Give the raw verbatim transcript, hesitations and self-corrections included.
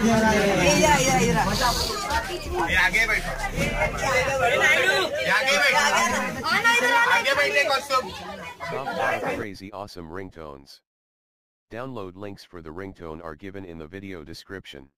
इधर इधर आगे बैठो आगे बैठो आगे बैठे कौस्तुभ. Top five crazy awesome ringtones. Download links for the ringtone are given in the video description.